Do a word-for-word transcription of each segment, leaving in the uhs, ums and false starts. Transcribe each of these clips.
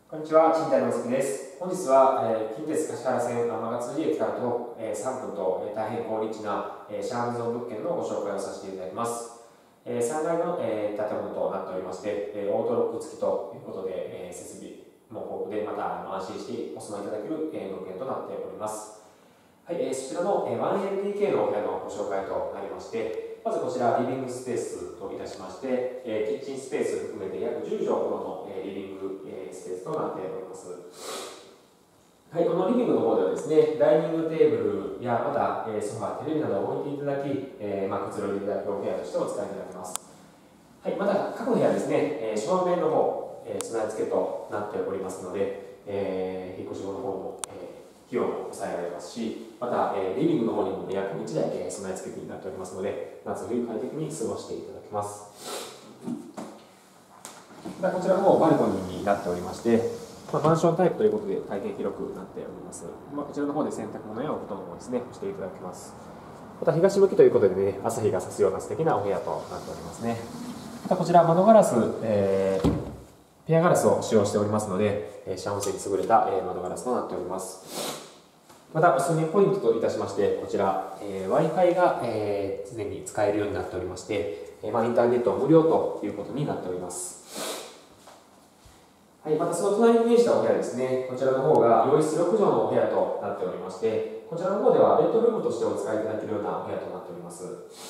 こんにちは、新谷之介です。本日は、えー、近鉄橿原線天勝寺駅からと、えー、さんぷんと、えー、大変好立地な、えー、シャームゾーン物件のご紹介をさせていただきます。えー、さんがいの、えー、建物となっておりまして、えー、オートロック付きということで、えー、設備も豊富で、また安心してお住まいいただける、えー、物件となっております。はい、えー、そちらの、えー、ワンエルディーケー のお部屋のご紹介となりまして、まずこちらリビングスペースといたしまして、えー、キッチンスペース含めて約じゅうじょうほどの、えー、リビング、えー、スペースとなっております。はい、このリビングの方ではですね、ダイニングテーブルやまた、えー、ソファー、テレビなどを置いていただき、えーまあ、くつろいでいただくお部屋としてお使いいただけます。はい、また各部屋ですね、えー、照明の方、えー、備え付けとなっておりますので、えー、引っ越し後の方も、えー、費用も抑えられますし、また、えー、リビングの方にもエアコンいちだい、えー、備え付けになっておりますので、夏冬快適に過ごしていただけます。またこちらの方バルコニーになっておりまして、まあ、マンションタイプということで大変広くなっております。まあ、こちらの方で洗濯物やお布団をですね、していただけます。また東向きということでね、朝日が差すような素敵なお部屋となっておりますね。またこちら窓ガラス、えー、ペアガラスを使用しておりますので、えー、遮音性に優れた、えー、窓ガラスとなっております。またおすすめポイントといたしまして、こちら、えー、Wi-Fi が、えー、常に使えるようになっておりまして、えーまあ、インターネット無料ということになっております。はい、またその隣に面したお部屋ですね、こちらの方が洋室ろくじょうのお部屋となっておりまして、こちらの方ではベッドルームとしてお使いいただけるようなお部屋となっております。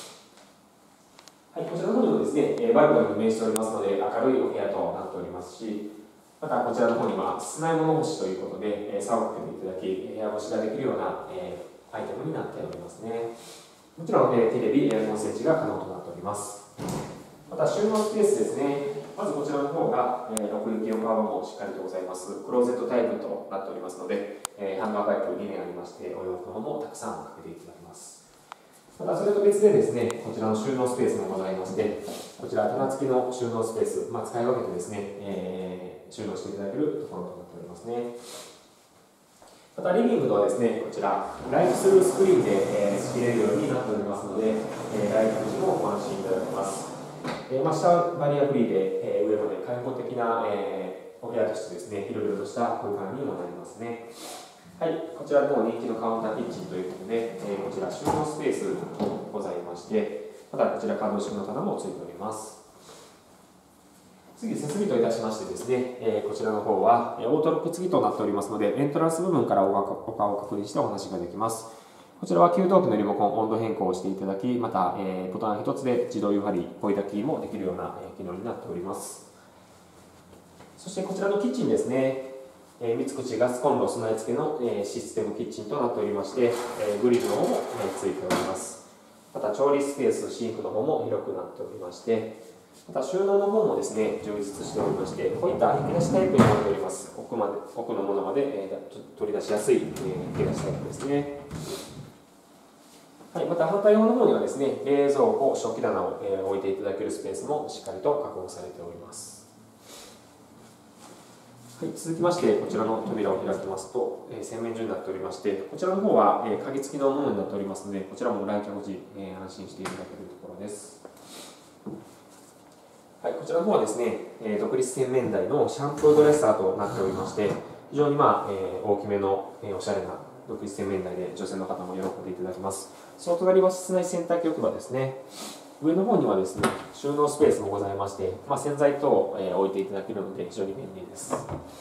はい、こちらの方にもですね、バルコニーに面しておりますので、明るいお部屋となっておりますし、またこちらの方には室内物干しということで、竿をかけていただき、部屋干しができるような、えー、アイテムになっておりますね。もちろん、えー、テレビ、エアコン設置が可能となっております。また収納スペースですね。まずこちらの方が、えー、奥行きの側もしっかりとございます。クローゼットタイプとなっておりますので、えー、ハンガーパイプにめんありまして、お洋服の方もたくさんかけていただけます。またそれと別でですね、こちらの収納スペースもございまして、こちら棚付きの収納スペース、まあ、使い分けてですね、えー、収納していただけるところとなっておりますね。またリビングのはですね、こちらライトスルースクリーンで、えー、仕切れるようになっておりますので、えー、ライト時もご安心いただけます。えーまあ、下はバリアフリーで、えー、上まで開放的な、えー、お部屋としてですね、広々とした空間にもなりますね。はい、こちらの人気のカウンターキッチンということで、えー、こちら収納スペースございまして、またこちら可動式の棚もついております。次、設備といたしましてですね、えー、こちらの方はオートロック付きとなっておりますので、エントランス部分からお顔を確認してお話ができます。こちらは給湯器のリモコン、温度変更をしていただき、また、えー、ボタン一つで自動湯張り、ポイタキーもできるような、えー、機能になっております。そしてこちらのキッチンですね、えー、三口ガスコンロ備え付けの、えー、システムキッチンとなっておりまして、えー、グリルの方も、えー、ついております。また調理スペース、シンクの方も広くなっておりまして、また収納の方もですね、充実しておりまして、こういった引き出しタイプになっております。奥まで、奥のものまで、えー、取り出しやすい、えー、引き出しタイプですね。はい、また反対側の方にはですね、冷蔵庫、食器棚を、えー、置いていただけるスペースもしっかりと確保されております。はい、続きまして、こちらの扉を開きますと、えー、洗面所になっておりまして、こちらの方は、えー、鍵付きのものになっておりますので、こちらも来客時、えー、安心していただけるところです。はい、こちらの方はですね、えー、独立洗面台のシャンプードレッサーとなっておりまして、非常に、まあえー、大きめの、えー、おしゃれな独立洗面台で女性の方も喜んでいただけます。その隣は室内洗濯機置き場ですね。上の方にはですね、収納スペースもございまして、まあ、洗剤等を、えー、置いていただけるので非常に便利です。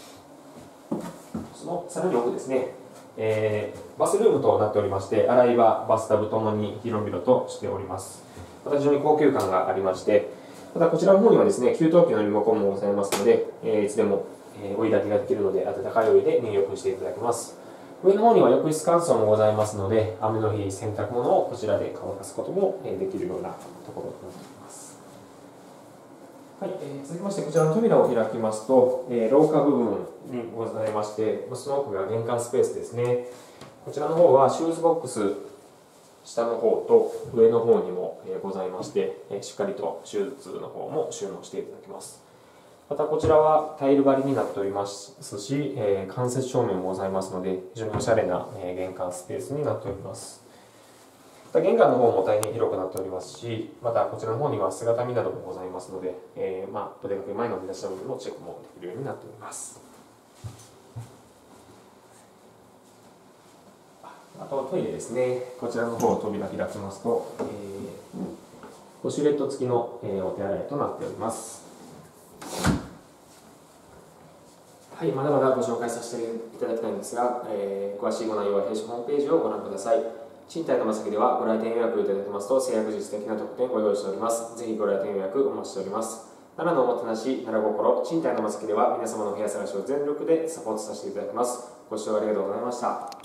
そのさらに奥ですね、えー、バスルームとなっておりまして、洗い場、バスタブともに広々としております。また非常に高級感がありまして、またこちらの方にはですね、給湯器のリモコンもございますので、えー、いつでも、えー、お湯炊きができるので、温かいお湯で入浴していただけます。上の方には浴室乾燥もございますので、雨の日、洗濯物をこちらで乾かすこともできるようなところとなっております。はい、えー、続きまして、こちらの扉を開きますと、えー、廊下部分にございまして、その奥が玄関スペースですね。こちらの方はシューズボックス、下の方と上の方にもございまして、しっかりとシューズの方も収納していただけます。またこちらはタイル張りになっておりますし、えー、間接照明もございますので、非常におしゃれな、えー、玄関スペースになっております。また玄関の方も大変広くなっておりますし、またこちらの方には姿見などもございますので、えーまあ、お出かけ前の出し物のチェックもできるようになっております。 とトイレですね。こちらの方扉開きますと、えー、ウォシュレット付きの、えー、お手洗いとなっております。はい、まだまだご紹介させていただきたいんですが、えー、詳しいご内容は弊社ホームページをご覧ください。賃貸のまさきではご来店予約いただきますと制約実的な特典をご用意しております。ぜひご来店予約お待ちしております。奈良のおもてなし、奈良心、賃貸のまさきでは皆様の部屋探しを全力でサポートさせていただきます。ご視聴ありがとうございました。